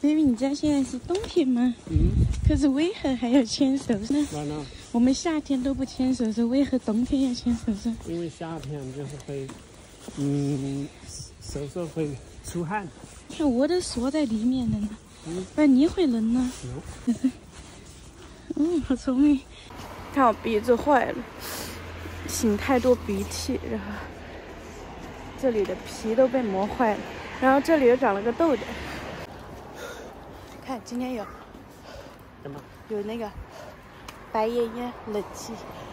baby， 你知道现在是冬天吗？可是为何还要牵手呢？我们夏天都不牵手手，为何冬天要牵手手？ 因为夏天就是会，手会出汗。 看我都缩在里面了呢，不然你会冷呢？好聪明。看我鼻子坏了，擤太多鼻涕，然后这里的皮都被磨坏了，然后这里又长了个痘痘。看今天有那个白爷爷冷气。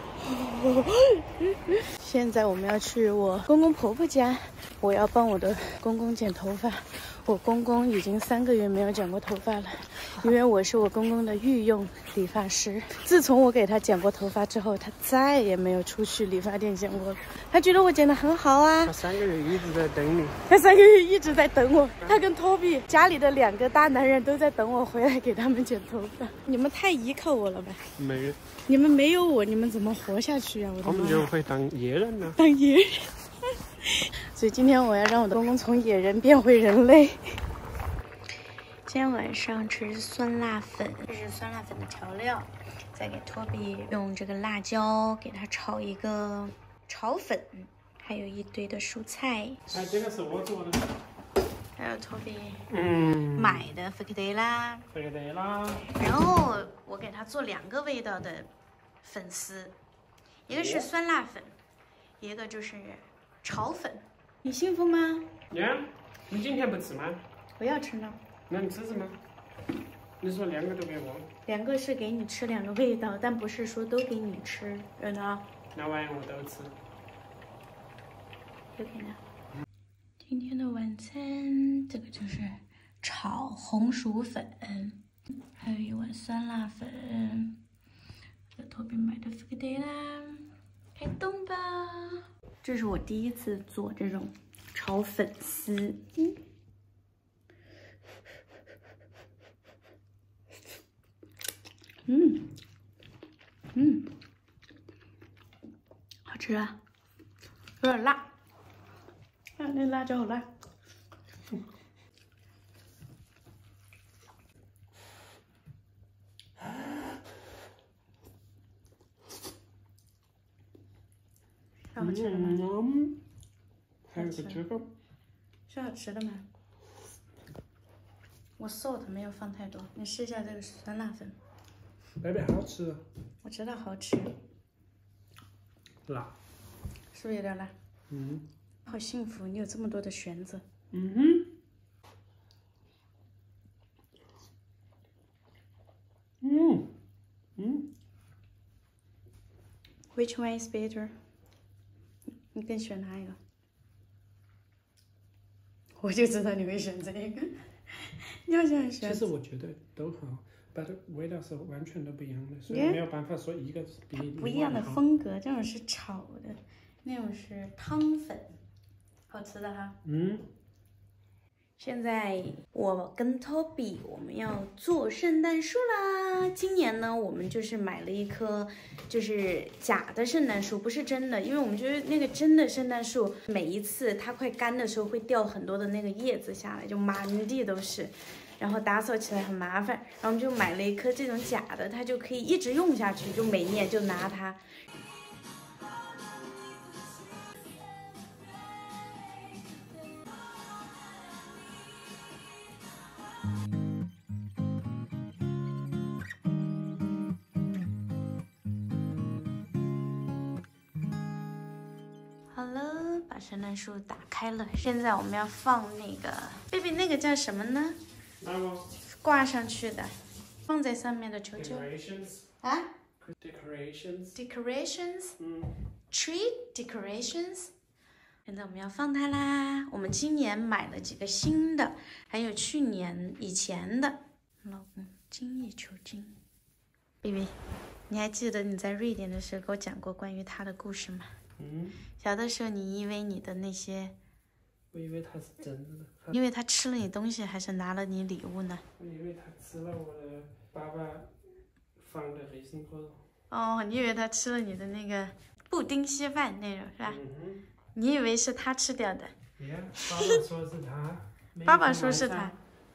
现在我们要去我公公婆婆家，我要帮我的公公剪头发。我公公已经3个月没有剪过头发了，因为我是我公公的御用理发师。自从我给他剪过头发之后，他再也没有出去理发店剪过了。他觉得我剪得很好啊。 他3个月一直在等你。 他3个月一直在等我。他跟托比家里的2个大男人都在等我回来给他们剪头发。你们太依靠我了吧？ 没有。 你们没有我，你们怎么活下去啊？ 我们就会当野人了。 当野人。所以今天我要让我的公公从野人变回人类。今天晚上吃酸辣粉，这是酸辣粉的调料，再给托比用这个辣椒给他炒一个炒粉，还有一堆的蔬菜。 哎，这个是我做的。 还有托比买的福克德拉，然后我给他做2个味道的粉丝，一个是酸辣粉，一个就是炒粉。你幸福吗？ 呀，你今天不吃吗？ 不要吃呢。 那你吃什么？你说2个都给我。2 个是给你吃2个味道，但不是说都给你吃，有呢。 那玩意我都吃。 有给呢。今天的晚餐，这个就是炒红薯粉，还有一碗酸辣粉。这托比买的福克德拉，开动吧！这是我第一次做这种炒粉丝。好吃啊，有点辣。啊，那辣椒好辣。好吃的吗？ 还有个这个， 是好吃的吗？我 salt 没有放太多，你试一下这个酸辣粉。 baby 好吃。 我知道好吃。 辣。 是不是有点辣？好幸福，你有这么多的选择。Which one is better？ 你更喜欢哪一个？我就知道你会选这个。你好像选。 其实我觉得都好，但是味道是完全都不一样的，所以没有办法说一个比另外好。 不一样的风格，这种是炒的，那种是汤粉，好吃的哈。现在我跟 Toby 我们要做圣诞树啦。今年呢，我们就是买了一棵就是假的圣诞树，不是真的，因为我们觉得那个真的圣诞树，每一次它快干的时候会掉很多的那个叶子下来，就满地都是，然后打扫起来很麻烦。然后我们就买了一棵这种假的，它就可以一直用下去，就每年就拿它。好了，把圣诞树打开了。现在我们要放那个 baby， 那个叫什么呢？ 那个挂上去的，放在上面的球球。啊 ？Decorations。Tree decorations。现在我们要放它啦。我们今年买了几个新的，还有去年以前的。老公，精益求精。baby， 你还记得你在瑞典的时候给我讲过关于他的故事吗？小的时候你以为你的那些， 我以为他是真的。 因为他吃了你东西，还是拿了你礼物呢？ 我以为他吃了我的爸爸放的黑心果。 哦，你以为他吃了你的那个布丁稀饭那种是吧？你以为是他吃掉的？ 爸爸说是他。 爸爸说是他。